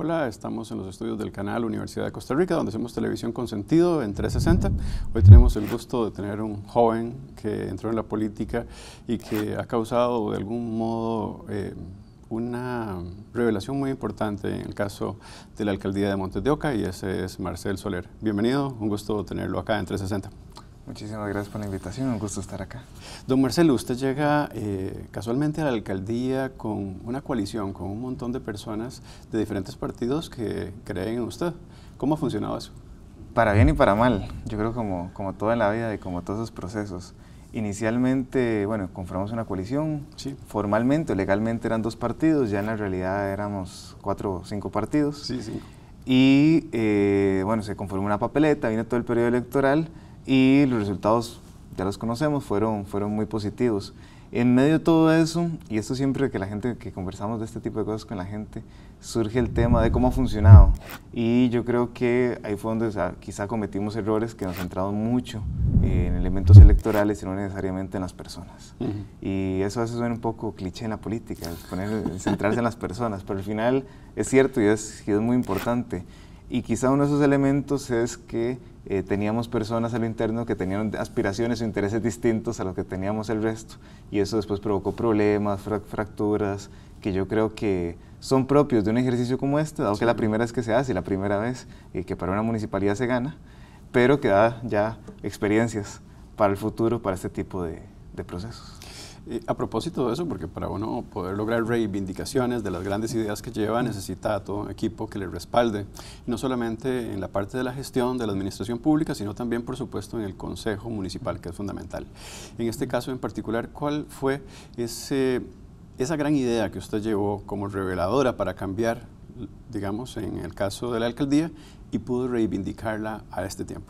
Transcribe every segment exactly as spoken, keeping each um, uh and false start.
habla, estamos en los estudios del canal Universidad de Costa Rica, donde hacemos televisión con sentido en trescientos sesenta. Hoy tenemos el gusto de tener un joven que entró en la política y que ha causado de algún modo eh, una revelación muy importante en el caso de la alcaldía de Montes de Oca, y ese es Marcel Soler. Bienvenido, un gusto tenerlo acá en trescientos sesenta. Muchísimas gracias por la invitación, un gusto estar acá. Don Marcelo, usted llega eh, casualmente a la alcaldía con una coalición, con un montón de personas de diferentes partidos que creen en usted. ¿Cómo ha funcionado eso? Para bien y para mal, yo creo como, como toda en la vida y como todos esos procesos. Inicialmente, bueno, conformamos una coalición, sí. Formalmente o legalmente eran dos partidos, ya en la realidad éramos cuatro o cinco partidos. Sí, cinco. Y eh, bueno, se conformó una papeleta, vino todo el periodo electoral, y los resultados, ya los conocemos, fueron, fueron muy positivos. En medio de todo eso, y esto siempre que la gente, que conversamos de este tipo de cosas con la gente, surge el tema de cómo ha funcionado. Y yo creo que ahí fue donde o sea, quizá cometimos errores que nos centramos mucho eh, en elementos electorales y no necesariamente en las personas. Uh-huh. Y eso a veces suena un poco cliché en la política, poner, centrarse en las personas, pero al final es cierto y es, y es muy importante. Y quizá uno de esos elementos es que eh, teníamos personas a lo interno que tenían aspiraciones o intereses distintos a los que teníamos el resto, y eso después provocó problemas, fra fracturas, que yo creo que son propios de un ejercicio como este, dado sí. que la primera vez que se hace y la primera vez eh, que para una municipalidad se gana, pero que da ya experiencias para el futuro, para este tipo de, de procesos. Eh, a propósito de eso, porque para uno poder lograr reivindicaciones de las grandes ideas que lleva, necesita todo un equipo que le respalde, y no solamente en la parte de la gestión de la administración pública, sino también, por supuesto, en el Consejo Municipal, que es fundamental. En este caso en particular, ¿cuál fue ese, esa gran idea que usted llevó como reveladora para cambiar, digamos, en el caso de la alcaldía, y pudo reivindicarla a este tiempo?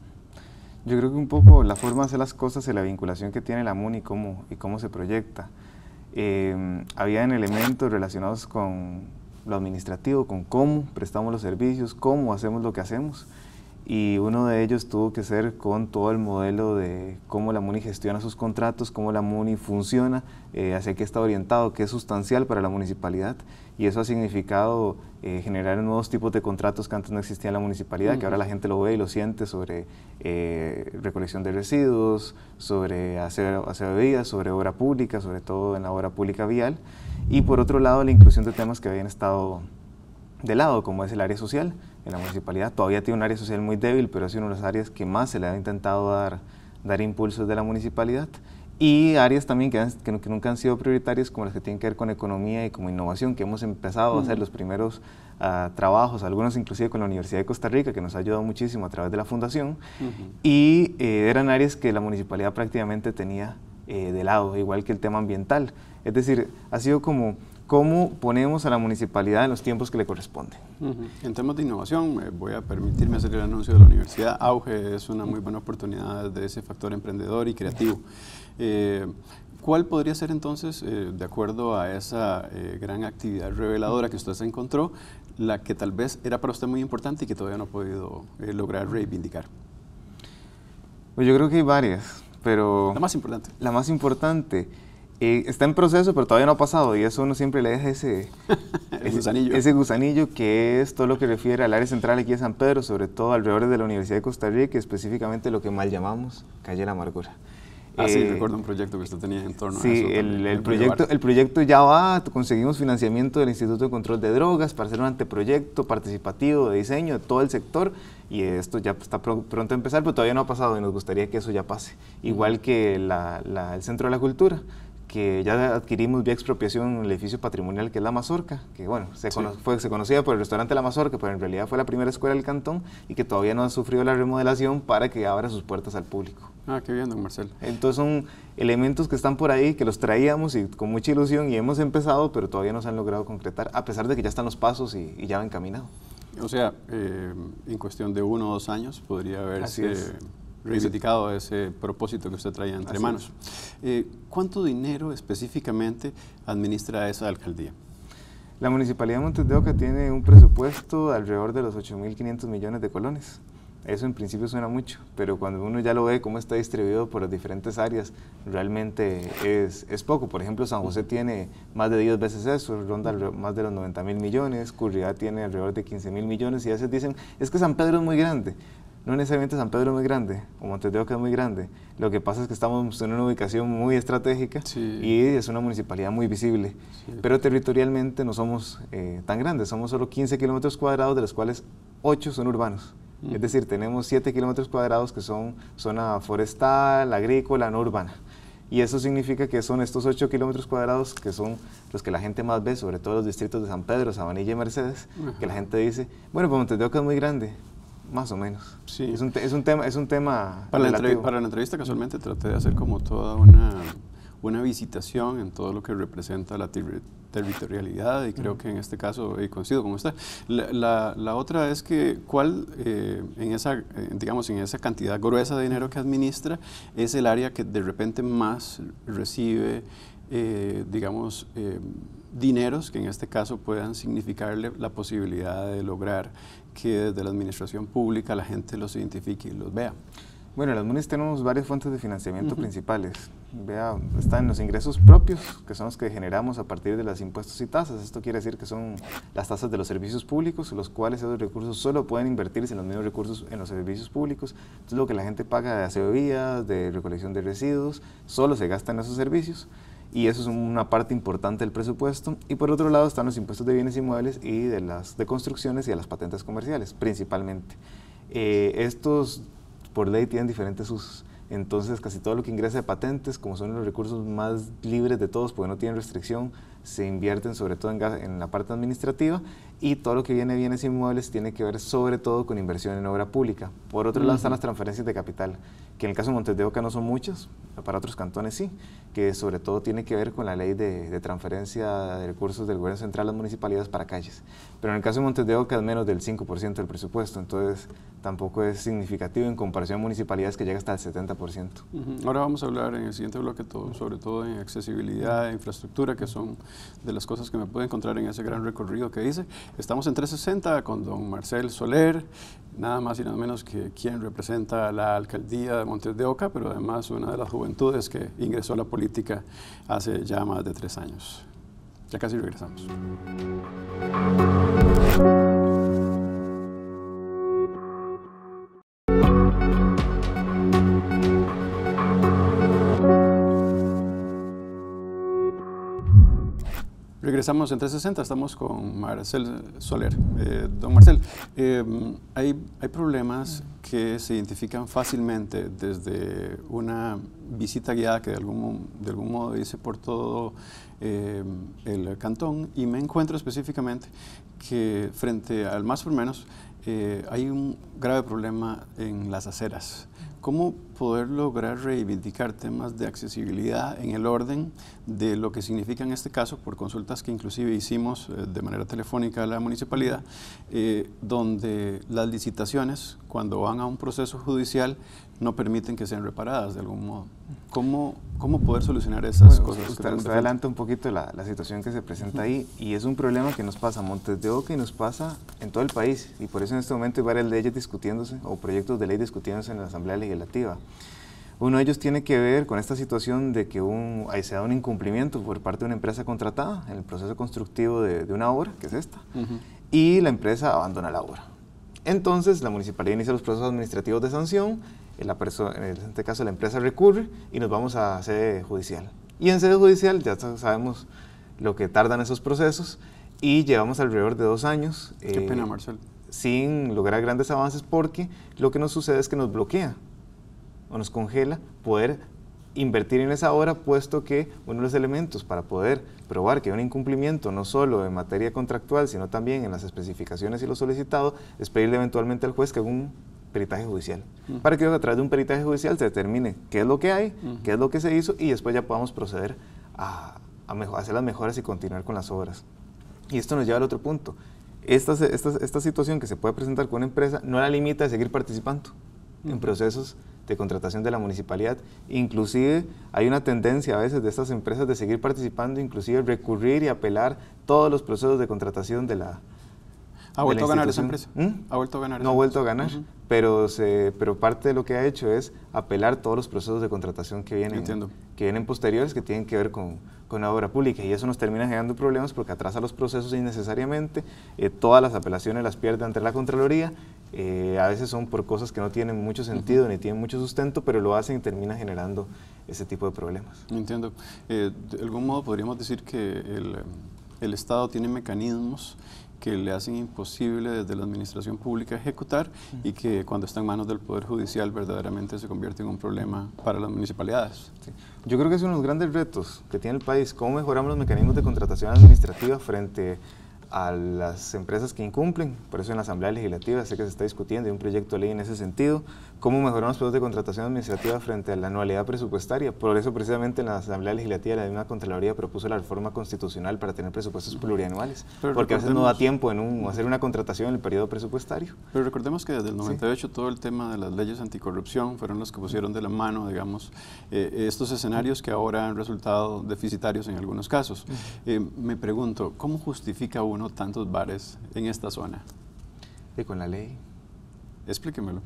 Yo creo que un poco la forma de hacer las cosas y la vinculación que tiene la MUNI y cómo, y cómo se proyecta. Eh, habían elementos relacionados con lo administrativo, con cómo prestamos los servicios, cómo hacemos lo que hacemos, y uno de ellos tuvo que ser con todo el modelo de cómo la MUNI gestiona sus contratos, cómo la MUNI funciona, eh, hacia qué está orientado, qué es sustancial para la municipalidad, y eso ha significado eh, generar nuevos tipos de contratos que antes no existían en la municipalidad, uh-huh. que ahora la gente lo ve y lo siente sobre eh, recolección de residuos, sobre hacer, hacer bebidas, sobre obra pública, sobre todo en la obra pública vial, y por otro lado la inclusión de temas que habían estado de lado, como es el área social. En la municipalidad todavía tiene un área social muy débil, pero es una de las áreas que más se le ha intentado dar, dar impulsos de la municipalidad, y áreas también que, han, que, que nunca han sido prioritarias, como las que tienen que ver con economía y como innovación, que hemos empezado uh-huh. a hacer los primeros uh, trabajos, algunos inclusive con la Universidad de Costa Rica, que nos ha ayudado muchísimo a través de la fundación, uh-huh. y eh, eran áreas que la municipalidad prácticamente tenía eh, de lado, igual que el tema ambiental. Es decir, ha sido como cómo ponemos a la municipalidad en los tiempos que le corresponden. Uh-huh. En temas de innovación, eh, voy a permitirme hacer el anuncio de la universidad. Auge es una muy buena oportunidad de ese factor emprendedor y creativo. Eh, ¿Cuál podría ser entonces, eh, de acuerdo a esa eh, gran actividad reveladora que usted se encontró, la que tal vez era para usted muy importante y que todavía no ha podido eh, lograr reivindicar? Pues yo creo que hay varias, pero... La más importante. La más importante... Eh, está en proceso, pero todavía no ha pasado, y eso uno siempre le deja ese, ese, gusanillo. ese gusanillo, que es todo lo que refiere al área central aquí de San Pedro, sobre todo alrededor de la Universidad de Costa Rica, específicamente lo que mal llamamos Calle La Amargura. Ah, eh, sí, recuerdo un proyecto que usted tenía en torno sí, a eso. Sí, el, el, proyecto, el proyecto ya va, conseguimos financiamiento del Instituto de Control de Drogas para hacer un anteproyecto participativo de diseño de todo el sector, y esto ya está pr pronto a empezar, pero todavía no ha pasado y nos gustaría que eso ya pase. Igual uh-huh. que la, la, el Centro de la Cultura, que ya adquirimos vía expropiación el edificio patrimonial que es La Mazorca, que bueno, se, sí. fue, se conocía por el restaurante La Mazorca, pero en realidad fue la primera escuela del cantón, y que todavía no ha sufrido la remodelación para que abra sus puertas al público. Ah, qué bien, don Marcel. Entonces son elementos que están por ahí, que los traíamos y con mucha ilusión, y hemos empezado, pero todavía no se han logrado concretar, a pesar de que ya están los pasos y, y ya van encaminados. O sea, eh, en cuestión de uno o dos años podría haberse reivindicado ese propósito que usted traía entre Así manos. Eh, ¿Cuánto dinero específicamente administra esa alcaldía? La Municipalidad de Montes de Oca tiene un presupuesto de alrededor de los ocho mil quinientos millones de colones. Eso en principio suena mucho, pero cuando uno ya lo ve cómo está distribuido por las diferentes áreas, realmente es, es poco. Por ejemplo, San José tiene más de diez veces eso, ronda más de los noventa mil millones, Curridabat tiene alrededor de quince mil millones, y a veces dicen, es que San Pedro es muy grande. No necesariamente San Pedro es muy grande, o Montes de Oca es muy grande. Lo que pasa es que estamos en una ubicación muy estratégica, sí, y es una municipalidad muy visible. Sí. Pero territorialmente no somos eh, tan grandes, somos solo quince kilómetros cuadrados, de los cuales ocho son urbanos. Mm. Es decir, tenemos siete kilómetros cuadrados que son zona forestal, agrícola, no urbana. Y eso significa que son estos ocho kilómetros cuadrados que son los que la gente más ve, sobre todo los distritos de San Pedro, Sabanilla y Mercedes, uh-huh, que la gente dice, bueno, pues Montes de Oca es muy grande. Más o menos. Sí. Es un, te, es un tema, es un tema para, la para la entrevista casualmente traté de hacer como toda una, una visitación en todo lo que representa la ter territorialidad, y creo uh-huh, que en este caso eh, coincido con usted. La, la, la otra es que cuál, eh, en esa, eh, digamos, en esa cantidad gruesa de dinero que administra, es el área que de repente más recibe, eh, digamos, eh, dineros que en este caso puedan significarle la posibilidad de lograr que desde la administración pública la gente los identifique y los vea. Bueno, en las MUNIS tenemos varias fuentes de financiamiento uh-huh, principales. Vea, están los ingresos propios, que son los que generamos a partir de los impuestos y tasas. Esto quiere decir que son las tasas de los servicios públicos, los cuales esos recursos solo pueden invertirse en los mismos recursos en los servicios públicos. Entonces, lo que la gente paga de aseo de vías, de recolección de residuos, solo se gasta en esos servicios. Y eso es una parte importante del presupuesto. Y por otro lado están los impuestos de bienes inmuebles y de las de construcciones y de las patentes comerciales, principalmente. Eh, estos por ley tienen diferentes usos. Entonces casi todo lo que ingresa de patentes, como son los recursos más libres de todos porque no tienen restricción, se invierten sobre todo en, en la parte administrativa, y todo lo que viene de bienes inmuebles tiene que ver sobre todo con inversión en obra pública. Por otro uh-huh, lado están las transferencias de capital, que en el caso de Montes de Oca no son muchas, para otros cantones sí, que sobre todo tiene que ver con la ley de, de transferencia de recursos del gobierno central a las municipalidades para calles. Pero en el caso de Montes de Oca es menos del cinco por ciento del presupuesto, entonces tampoco es significativo en comparación a municipalidades que llega hasta el setenta por ciento. Uh-huh. Ahora vamos a hablar en el siguiente bloque todo, sobre todo en accesibilidad e infraestructura, que son de las cosas que me puedo encontrar en ese gran recorrido que hice. Estamos en trescientos sesenta con don Marcel Soler, nada más y nada menos que quien representa la alcaldía de Montes de Oca, pero además una de las juventudes que ingresó a la política hace ya más de tres años. Ya casi regresamos. Regresamos en trescientos sesenta, estamos con Marcel Soler. Eh, don Marcel, eh, hay, hay problemas que se identifican fácilmente desde una visita guiada que de algún, de algún modo hice por todo eh, el cantón, y me encuentro específicamente que frente al más por menos eh, hay un grave problema en las aceras. ¿Cómo poder lograr reivindicar temas de accesibilidad en el orden de lo que significa en este caso, por consultas que inclusive hicimos eh, de manera telefónica a la municipalidad, eh, donde las licitaciones, cuando van a un proceso judicial, no permiten que sean reparadas de algún modo? ¿Cómo, cómo poder solucionar esas bueno, cosas? Usted, usted adelanta un poquito la, la situación que se presenta uh-huh, ahí, y es un problema que nos pasa a Montes de Oca y nos pasa en todo el país, y por eso en este momento hay varias leyes discutiéndose, o proyectos de ley discutiéndose en la Asamblea Legislativa. Uno de ellos tiene que ver con esta situación de que un, ahí se da un incumplimiento por parte de una empresa contratada en el proceso constructivo de, de una obra, que es esta, uh-huh, y la empresa abandona la obra. Entonces la municipalidad inicia los procesos administrativos de sanción, en, la en este caso la empresa recurre y nos vamos a sede judicial. Y en sede judicial ya sabemos lo que tardan esos procesos, y llevamos alrededor de dos años. Qué eh, pena, Marcel. Sin lograr grandes avances, porque lo que nos sucede es que nos bloquea o nos congela poder invertir en esa obra, puesto que uno de los elementos para poder probar que hay un incumplimiento no solo en materia contractual, sino también en las especificaciones y lo solicitado, es pedirle eventualmente al juez que haga un peritaje judicial, uh-huh, para que a través de un peritaje judicial se determine qué es lo que hay, uh-huh, qué es lo que se hizo, y después ya podamos proceder a, a, mejor, a hacer las mejoras y continuar con las obras. Y esto nos lleva al otro punto. Esta, esta, esta situación que se puede presentar con una empresa no la limita a seguir participando uh-huh, en procesos de contratación de la municipalidad. Inclusive hay una tendencia a veces de estas empresas de seguir participando, inclusive recurrir y apelar todos los procesos de contratación de la ¿Ha vuelto a ganar esa empresa? ¿Mm? ¿Ha vuelto a ganar? No ha vuelto a ganar, uh-huh. pero, se, pero parte de lo que ha hecho es apelar todos los procesos de contratación que vienen, que vienen posteriores, que tienen que ver con, con la obra pública, y eso nos termina generando problemas porque atrasa los procesos innecesariamente, eh, todas las apelaciones las pierde ante la Contraloría, eh, a veces son por cosas que no tienen mucho sentido uh-huh. ni tienen mucho sustento, pero lo hacen y termina generando ese tipo de problemas. Entiendo. Eh, de algún modo podríamos decir que el, el Estado tiene mecanismos que le hacen imposible desde la administración pública ejecutar uh-huh. y que cuando está en manos del Poder Judicial verdaderamente se convierte en un problema para las municipalidades. Sí. Yo creo que es uno de los grandes retos que tiene el país, cómo mejoramos los mecanismos de contratación administrativa frente a las empresas que incumplen. Por eso en la Asamblea Legislativa sé que se está discutiendo, hay un proyecto de ley en ese sentido, cómo mejoramos los procesos de contratación administrativa frente a la anualidad presupuestaria. Por eso precisamente en la Asamblea Legislativa la misma Contraloría propuso la reforma constitucional para tener presupuestos plurianuales, pero porque a veces no da tiempo en un, hacer una contratación en el periodo presupuestario. Pero recordemos que desde el noventa y ocho sí. todo el tema de las leyes anticorrupción fueron los que pusieron de la mano, digamos, eh, estos escenarios que ahora han resultado deficitarios en algunos casos. Eh, me pregunto, ¿cómo justifica uno tantos bares en esta zona? Y con la ley. Explíquemelo.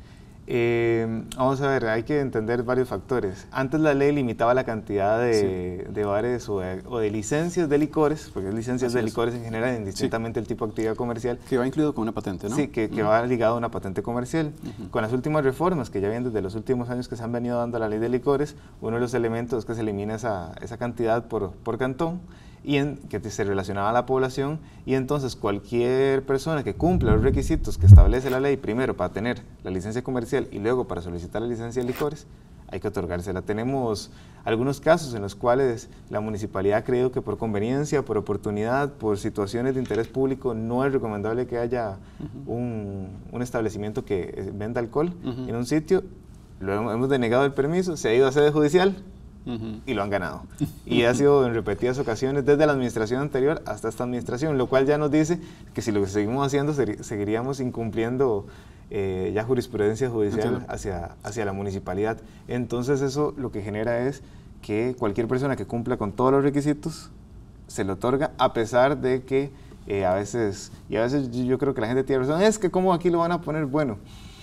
Eh, vamos a ver, hay que entender varios factores. Antes la ley limitaba la cantidad de, sí. de bares o de, o de licencias de licores, porque es licencias Así de es. licores en general, indistintamente sí. el tipo de actividad comercial. Que va incluido con una patente, ¿no? Sí, que, que uh-huh. va ligado a una patente comercial. Uh-huh. Con las últimas reformas, que ya vienen desde los últimos años que se han venido dando a la ley de licores, uno de los elementos es que se elimina esa, esa cantidad por, por cantón, y en, que se relacionaba a la población, y entonces cualquier persona que cumpla los requisitos que establece la ley, primero para tener la licencia comercial y luego para solicitar la licencia de licores, hay que otorgársela. Tenemos algunos casos en los cuales la municipalidad ha creído que por conveniencia, por oportunidad, por situaciones de interés público, no es recomendable que haya uh-huh. un, un establecimiento que venda alcohol uh-huh. en un sitio, luego hemos denegado el permiso, se ha ido a sede judicial, Uh-huh. y lo han ganado. Y ha sido en repetidas ocasiones desde la administración anterior hasta esta administración, lo cual ya nos dice que si lo que seguimos haciendo seguiríamos incumpliendo eh, ya jurisprudencia judicial hacia, hacia la municipalidad. Entonces eso lo que genera es que cualquier persona que cumpla con todos los requisitos se le otorga, a pesar de que eh, a veces, y a veces yo creo que la gente tiene razón, es que cómo aquí lo van a poner, bueno,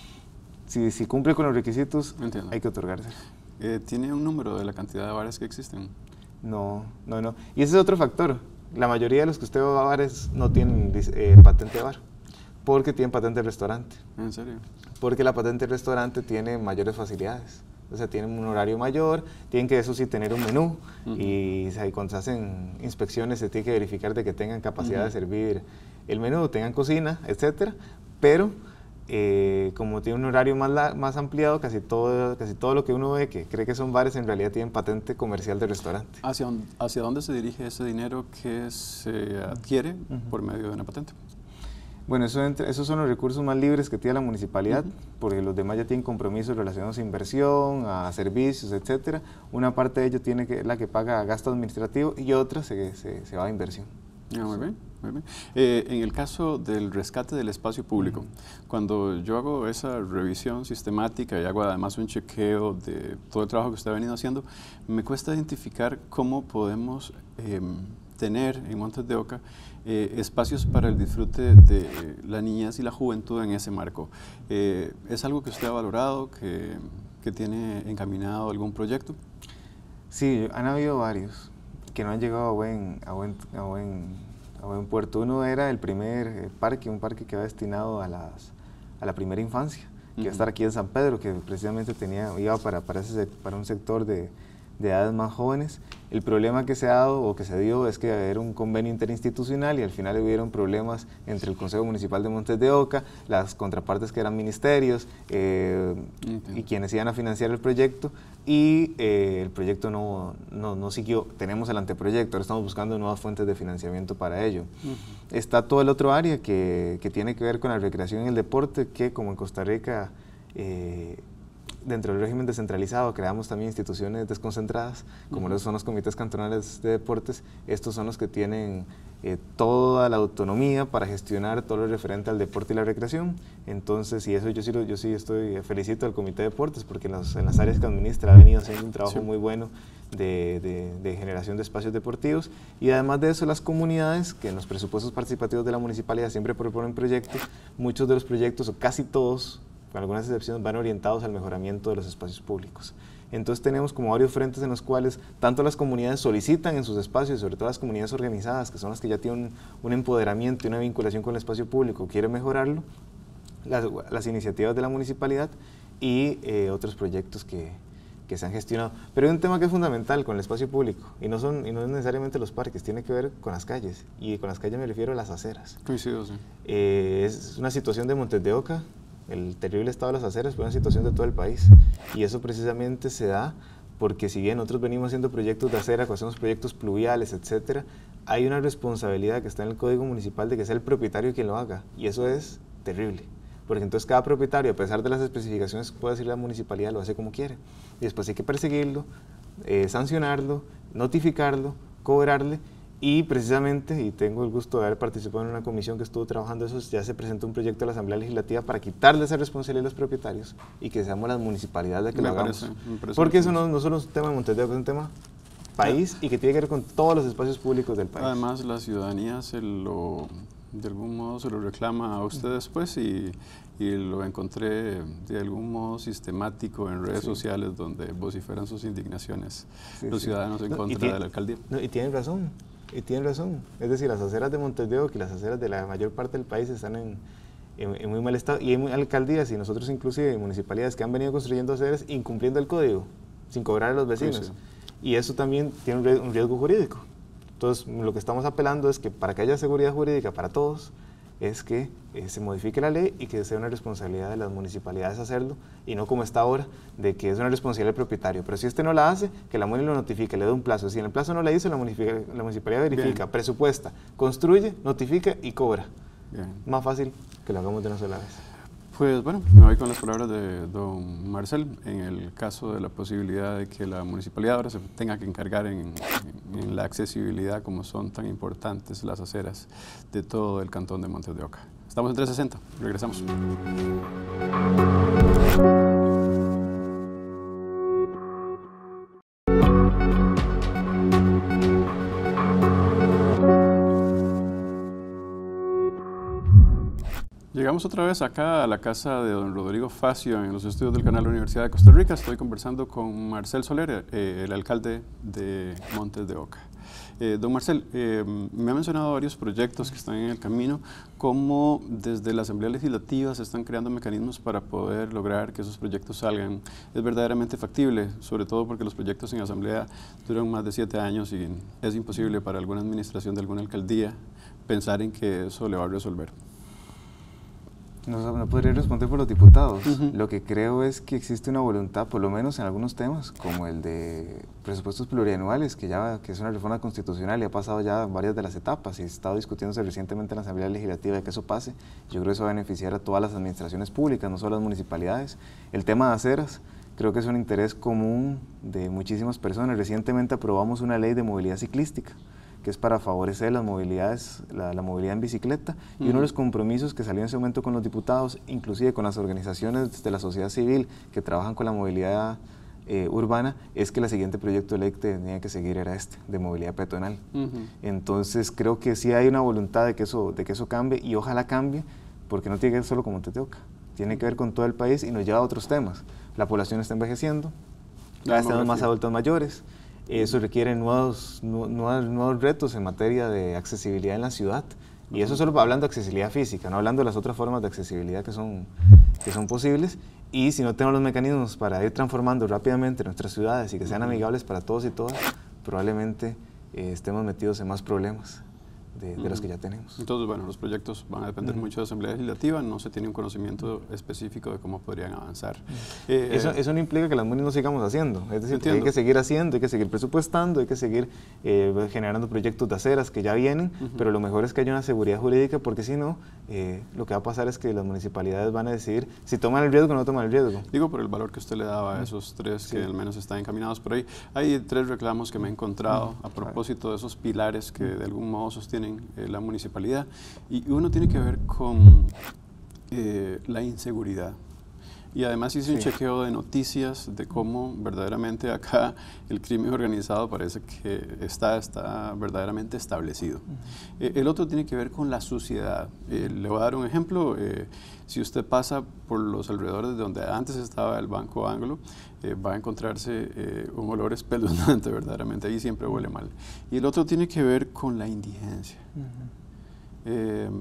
si, si cumple con los requisitos Entiendo. Hay que otorgarse. Eh, ¿Tiene un número de la cantidad de bares que existen? No, no, no. Y ese es otro factor. La mayoría de los que usted va a bares no tienen eh, patente de bar, porque tienen patente de restaurante. ¿En serio? Porque la patente de restaurante tiene mayores facilidades. O sea, tienen un horario mayor, tienen que eso sí tener un menú, uh-huh. y, o sea, y cuando se hacen inspecciones se tiene que verificar de que tengan capacidad uh-huh. de servir el menú, tengan cocina, etcétera. Pero Eh, como tiene un horario más, la, más ampliado, casi todo, casi todo lo que uno ve que cree que son bares en realidad tienen patente comercial de restaurante. ¿Hacia, on, hacia dónde se dirige ese dinero que se adquiere uh-huh. por medio de una patente? Bueno, eso entre, esos son los recursos más libres que tiene la municipalidad, uh-huh. porque los demás ya tienen compromisos relacionados a inversión, a servicios, etcétera. Una parte de ello tiene que, la que paga gasto administrativo y otra se, se, se va a inversión. Ah, muy bien, muy bien. Eh, en el caso del rescate del espacio público, uh-huh. cuando yo hago esa revisión sistemática y hago además un chequeo de todo el trabajo que usted ha venido haciendo, me cuesta identificar cómo podemos eh, tener en Montes de Oca eh, espacios para el disfrute de la niñez y la juventud en ese marco. Eh, ¿Es algo que usted ha valorado, que, que tiene encaminado algún proyecto? Sí, han habido varios que no han llegado a buen, a buen, a buen, a buen puerto. Uno era el primer eh, parque, un parque que va destinado a, las, a la primera infancia, que uh-huh. iba a estar aquí en San Pedro, que precisamente tenía, iba para, para, ese, para un sector de, de edades más jóvenes. El problema que se ha dado o que se dio es que era un convenio interinstitucional y al final hubieron problemas entre el Consejo Municipal de Montes de Oca, las contrapartes que eran ministerios eh, uh-huh. y quienes iban a financiar el proyecto, y eh, el proyecto no, no, no siguió. Tenemos el anteproyecto, ahora estamos buscando nuevas fuentes de financiamiento para ello. Uh-huh. Está todo el otro área que, que tiene que ver con la recreación y el deporte, que como en Costa Rica, eh, dentro del régimen descentralizado, creamos también instituciones desconcentradas, como uh-huh. son los comités cantonales de deportes. Estos son los que tienen eh, toda la autonomía para gestionar todo lo referente al deporte y la recreación. Entonces, y eso yo sí, yo sí estoy, felicito al Comité de Deportes, porque en, los, en las áreas que administra ha venido haciendo un trabajo sí. muy bueno de, de, de generación de espacios deportivos, y además de eso las comunidades, que en los presupuestos participativos de la municipalidad siempre proponen proyectos, muchos de los proyectos, o casi todos, con algunas excepciones, van orientados al mejoramiento de los espacios públicos. Entonces tenemos como varios frentes en los cuales tanto las comunidades solicitan en sus espacios, sobre todo las comunidades organizadas, que son las que ya tienen un, un empoderamiento y una vinculación con el espacio público, quieren mejorarlo, las, las iniciativas de la municipalidad y eh, otros proyectos que, que se han gestionado. Pero hay un tema que es fundamental con el espacio público, y no, son, y no es necesariamente los parques, tiene que ver con las calles, y con las calles me refiero a las aceras. Coincido, sí. Eh, es una situación de Montes de Oca. El terrible estado de las aceras fue una situación de todo el país, y eso precisamente se da porque si bien nosotros venimos haciendo proyectos de acera, hacemos proyectos pluviales, etcétera, hay una responsabilidad que está en el Código Municipal de que sea el propietario quien lo haga, y eso es terrible, porque entonces cada propietario, a pesar de las especificaciones que puede decir la municipalidad, lo hace como quiere, y después hay que perseguirlo, eh, sancionarlo, notificarlo, cobrarle. Y precisamente, y tengo el gusto de haber participado en una comisión que estuvo trabajando eso, ya se presentó un proyecto a la Asamblea Legislativa para quitarle esa responsabilidad a los propietarios y que seamos las municipalidades las que me lo hagamos. Parece, me parece Porque eso no, no solo es un tema de Montes de Oca, es un tema país y que tiene que ver con todos los espacios públicos del país. Además, la ciudadanía se lo, de algún modo se lo reclama a ustedes, pues, y, y lo encontré de algún modo sistemático en redes sí. sociales donde vociferan sus indignaciones sí, los sí. ciudadanos en no, contra tiene, de la alcaldía. No, y tienen razón. Y tienen razón, es decir, las aceras de Montes de Oca y las aceras de la mayor parte del país están en, en, en muy mal estado, y hay muy, alcaldías y nosotros inclusive municipalidades que han venido construyendo aceras incumpliendo el código, sin cobrar a los vecinos, sí, sí. y eso también tiene un, un riesgo jurídico. Entonces, lo que estamos apelando es que para que haya seguridad jurídica para todos, es que eh, se modifique la ley y que sea una responsabilidad de las municipalidades hacerlo, y no como está ahora, de que es una responsabilidad del propietario. Pero si este no la hace, que la MUNI lo notifique, le dé un plazo. Si en el plazo no la hizo, la, la municipalidad verifica, Bien. presupuesta, construye, notifica y cobra. Bien. Más fácil que lo hagamos de una sola vez. Pues bueno, me voy con las palabras de don Marcel, en el caso de la posibilidad de que la municipalidad ahora se tenga que encargar en, en, en la accesibilidad, como son tan importantes las aceras de todo el cantón de Montes de Oca. Estamos en trescientos sesenta, regresamos. Llegamos otra vez acá a la casa de don Rodrigo Facio en los estudios del canal de la Universidad de Costa Rica. Estoy conversando con Marcel Soler, eh, el alcalde de Montes de Oca. Eh, don Marcel, eh, me ha mencionado varios proyectos que están en el camino, cómo desde la Asamblea Legislativa se están creando mecanismos para poder lograr que esos proyectos salgan. Es verdaderamente factible, sobre todo porque los proyectos en Asamblea duran más de siete años y es imposible para alguna administración de alguna alcaldía pensar en que eso le va a resolver. No, no podría responder por los diputados. Uh-huh. Lo que creo es que existe una voluntad, por lo menos en algunos temas, como el de presupuestos plurianuales, que ya que es una reforma constitucional y ha pasado ya varias de las etapas y ha estado discutiéndose recientemente en la Asamblea Legislativa de que eso pase. Yo creo que eso va a beneficiar a todas las administraciones públicas, no solo a las municipalidades. El tema de aceras, creo que es un interés común de muchísimas personas. Recientemente aprobamos una ley de movilidad ciclística, que es para favorecer las movilidades, la, la movilidad en bicicleta, uh-huh. y uno de los compromisos que salió en ese momento con los diputados, inclusive con las organizaciones de la sociedad civil que trabajan con la movilidad eh, urbana, es que el siguiente proyecto de ley que tenía que seguir era este, de movilidad peatonal. Uh-huh. Entonces creo que sí hay una voluntad de que eso, de que eso cambie, y ojalá cambie, porque no tiene que ver solo con Montes de Oca, tiene que ver con todo el país y nos lleva a otros temas. La población está envejeciendo, cada vez tenemos más adultos mayores. Eso requiere nuevos, nuevos, nuevos retos en materia de accesibilidad en la ciudad. Y eso solo hablando de accesibilidad física, no hablando de las otras formas de accesibilidad que son, que son posibles. Y si no tenemos los mecanismos para ir transformando rápidamente nuestras ciudades y que sean amigables para todos y todas, probablemente eh, estemos metidos en más problemas de, de uh-huh. los que ya tenemos. Entonces, bueno, los proyectos van a depender uh-huh. mucho de la Asamblea Legislativa, no se tiene un conocimiento específico de cómo podrían avanzar. Uh-huh. eh, eso, eso no implica que las MUNI no sigamos haciendo, es decir, que hay que seguir haciendo, hay que seguir presupuestando, hay que seguir eh, generando proyectos de aceras que ya vienen, uh-huh. pero lo mejor es que haya una seguridad jurídica, porque si no, eh, lo que va a pasar es que las municipalidades van a decidir si toman el riesgo o no toman el riesgo. Digo por el valor que usted le daba a esos tres sí. que al menos están encaminados por ahí. Hay tres reclamos que me he encontrado a propósito de esos pilares que de algún modo sostienen eh, la municipalidad, y uno tiene que ver con eh, la inseguridad. Y además hice sí. un chequeo de noticias de cómo verdaderamente acá el crimen organizado parece que está, está verdaderamente establecido. Uh-huh. eh, el otro tiene que ver con la suciedad. Eh, le voy a dar un ejemplo. Eh, si usted pasa por los alrededores de donde antes estaba el Banco Anglo, eh, va a encontrarse eh, un olor espeluznante verdaderamente. Ahí siempre huele mal. Y el otro tiene que ver con la indigencia. Uh-huh. eh,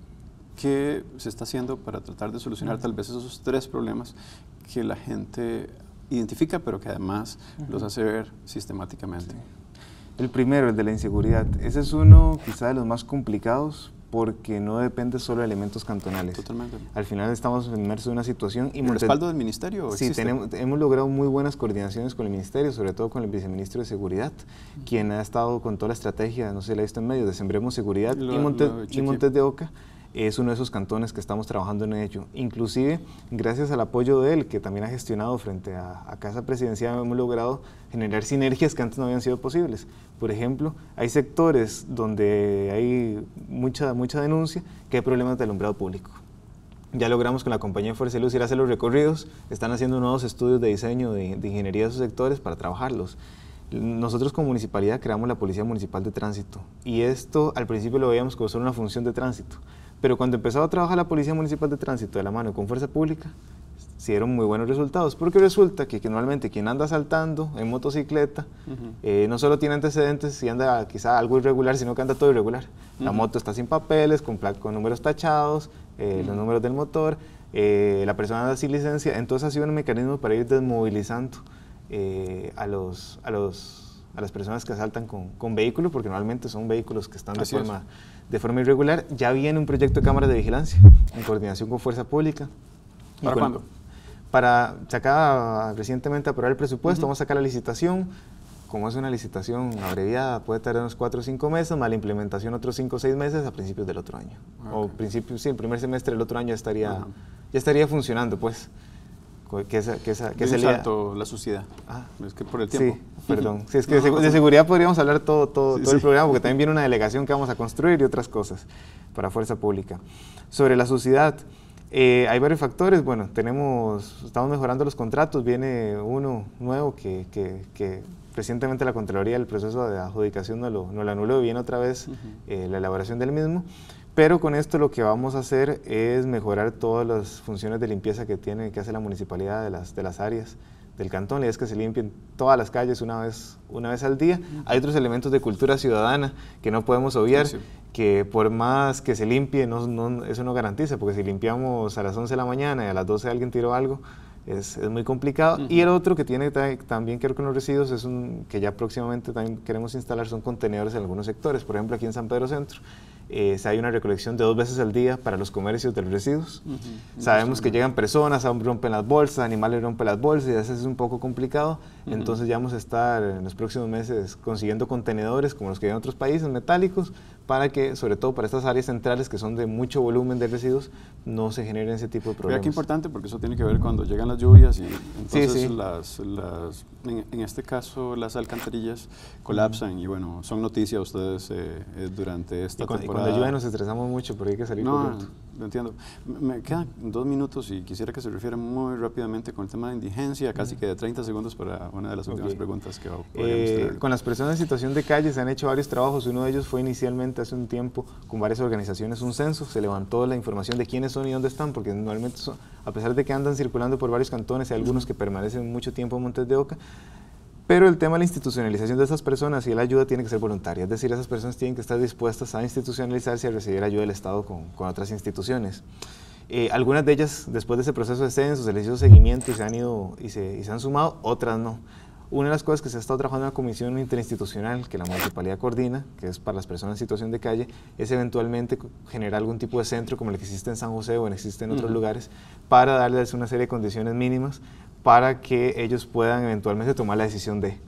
¿Qué se está haciendo para tratar de solucionar tal vez esos tres problemas que la gente identifica, pero que además uh-huh. los hace ver sistemáticamente? Sí. El primero, el de la inseguridad. Ese es uno quizá de los más complicados porque no depende solo de elementos cantonales. Totalmente. Al final estamos inmersos en una situación... ¿Y ¿El respaldo del ministerio Sí, tenemos, hemos logrado muy buenas coordinaciones con el ministerio, sobre todo con el viceministro de Seguridad, uh-huh. quien ha estado con toda la estrategia, no sé, la he visto en medio, de Sembremos Seguridad, lo, y, Montes, y Montes de Oca es uno de esos cantones que estamos trabajando en ello. Inclusive, gracias al apoyo de él, que también ha gestionado frente a, a Casa Presidencial, hemos logrado generar sinergias que antes no habían sido posibles. Por ejemplo, hay sectores donde hay mucha, mucha denuncia que hay problemas de alumbrado público. Ya logramos con la compañía Fuerza y Luz ir a hacer los recorridos, están haciendo nuevos estudios de diseño de, de ingeniería de esos sectores para trabajarlos. Nosotros como municipalidad creamos la Policía Municipal de Tránsito, y esto al principio lo veíamos como solo una función de tránsito, pero cuando empezó a trabajar la Policía Municipal de Tránsito de la mano con Fuerza Pública, sí dieron muy buenos resultados, porque resulta que, que normalmente quien anda saltando en motocicleta, uh-huh. eh, no solo tiene antecedentes y anda quizá algo irregular, sino que anda todo irregular. Uh-huh. La moto está sin papeles, con, con números tachados, eh, uh-huh. los números del motor, eh, la persona anda sin licencia, entonces ha sido un mecanismo para ir desmovilizando eh, a, los, a, los, a las personas que asaltan con, con vehículos, porque normalmente son vehículos que están de forma, de forma irregular. Ya viene un proyecto de cámaras de vigilancia en coordinación con Fuerza Pública. ¿Para con, cuándo? Para, se acaba recientemente de aprobar el presupuesto, uh-huh. vamos a sacar la licitación. Como es una licitación abreviada, puede tardar unos cuatro o cinco meses, más la implementación otros cinco o seis meses a principios del otro año. Okay. O principios, sí, el primer semestre del otro año ya estaría, uh-huh. ya estaría funcionando, pues. Que esa, que esa, que de un salto, la suciedad. Ah, es que por el tiempo. Sí, perdón. Sí, es que no, de, de seguridad podríamos hablar todo, todo, sí, todo sí. el programa, porque también viene una delegación que vamos a construir y otras cosas para Fuerza Pública. Sobre la suciedad, eh, hay varios factores. Bueno, tenemos, estamos mejorando los contratos. Viene uno nuevo que, que, que recientemente la Contraloría, el proceso de adjudicación no lo, no lo anuló, viene otra vez uh-huh. eh, la elaboración del mismo. Pero con esto lo que vamos a hacer es mejorar todas las funciones de limpieza que tiene, que hace la municipalidad de las, de las áreas del cantón, y es que se limpien todas las calles una vez, una vez al día. Uh-huh. Hay otros elementos de cultura ciudadana que no podemos obviar, sí, sí. que por más que se limpie, no, no, eso no garantiza, porque si limpiamos a las once de la mañana y a las doce alguien tiró algo, es, es muy complicado. Uh-huh. Y el otro que tiene también que ver con los residuos, es un que ya próximamente también queremos instalar, son contenedores en algunos sectores. Por ejemplo, aquí en San Pedro Centro, Eh, hay una recolección de dos veces al día para los comercios de los residuos. Uh-huh. Sabemos que llegan personas, rompen las bolsas, animales rompen las bolsas, y eso es un poco complicado. Uh-huh. Entonces ya vamos a estar en los próximos meses consiguiendo contenedores como los que hay en otros países, metálicos, para que, sobre todo para estas áreas centrales que son de mucho volumen de residuos, no se generen ese tipo de problemas. Qué importante, porque eso tiene que ver cuando llegan las lluvias y entonces sí, sí. Las, las, en, en este caso las alcantarillas colapsan. Uh-huh. Y bueno, son noticias ustedes eh, eh, durante esta y cuando, temporada. Cuando llueve nos estresamos mucho, pero hay que salir no, corriendo. Lo entiendo. Me quedan dos minutos y quisiera que se refiera muy rápidamente con el tema de indigencia, casi que de treinta segundos para una de las últimas okay. preguntas que podríamos eh, tener. Con las personas en situación de calle se han hecho varios trabajos. Uno de ellos fue inicialmente hace un tiempo con varias organizaciones un censo. Se levantó la información de quiénes son y dónde están, porque normalmente son, a pesar de que andan circulando por varios cantones, hay algunos que permanecen mucho tiempo en Montes de Oca. Pero el tema de la institucionalización de esas personas y la ayuda tiene que ser voluntaria, es decir, esas personas tienen que estar dispuestas a institucionalizarse y a recibir ayuda del Estado con, con otras instituciones. Eh, algunas de ellas, después de ese proceso de censo, se les hizo seguimiento y se han ido y se, y se han sumado, otras no. Una de las cosas que se ha estado trabajando en la comisión interinstitucional que la municipalidad coordina, que es para las personas en situación de calle, es eventualmente generar algún tipo de centro como el que existe en San José o existe en otros uh-huh. lugares, para darles una serie de condiciones mínimas para que ellos puedan eventualmente tomar la decisión de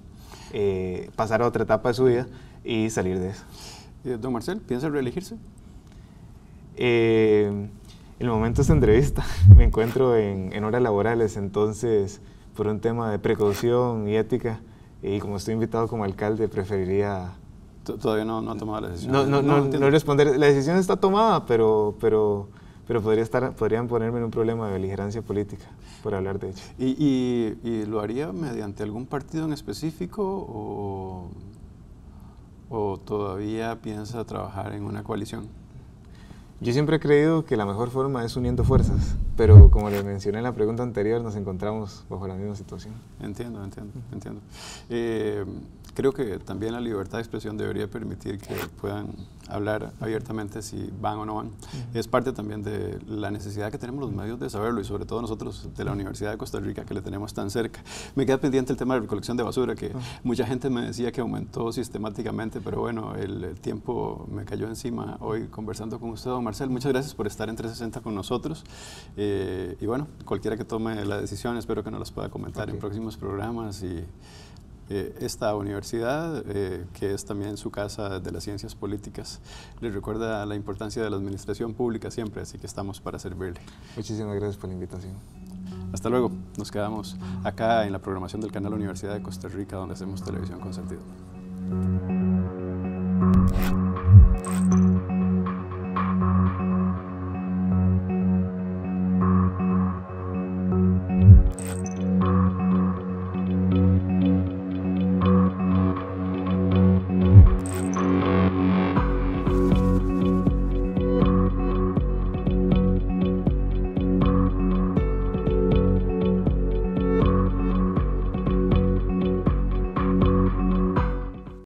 eh, pasar a otra etapa de su vida y salir de eso. Eh, don Marcel, ¿piensa reelegirse? Eh, en el momento de esta entrevista me encuentro en, en horas laborales, entonces por un tema de precaución y ética, y como estoy invitado como alcalde, preferiría... Todavía no, no ha tomado la decisión. No, no, no, no, no responder. La decisión está tomada, pero, pero, pero podría estar, podrían ponerme en un problema de beligerancia política por hablar de hecho. ¿Y, y, y lo haría mediante algún partido en específico o, o todavía piensa trabajar en una coalición? Yo siempre he creído que la mejor forma es uniendo fuerzas, pero como les mencioné en la pregunta anterior, nos encontramos bajo la misma situación. Entiendo, entiendo, uh-huh. entiendo. Eh, creo que también la libertad de expresión debería permitir que puedan hablar abiertamente si van o no van. Uh-huh. Es parte también de la necesidad que tenemos los medios de saberlo y sobre todo nosotros de la Universidad de Costa Rica que le tenemos tan cerca. Me queda pendiente el tema de la recolección de basura, que uh-huh. mucha gente me decía que aumentó sistemáticamente, pero bueno, el, el tiempo me cayó encima hoy conversando con usted, don Marcel. Muchas gracias por estar en trescientos sesenta con nosotros. Eh, y bueno, cualquiera que tome la decisión, espero que nos las pueda comentar okay. en próximos programas. Y eh, esta universidad, eh, que es también su casa de las ciencias políticas, les recuerda la importancia de la administración pública siempre, así que estamos para servirle. Muchísimas gracias por la invitación. Hasta luego. Nos quedamos acá en la programación del canal Universidad de Costa Rica, donde hacemos televisión con sentido.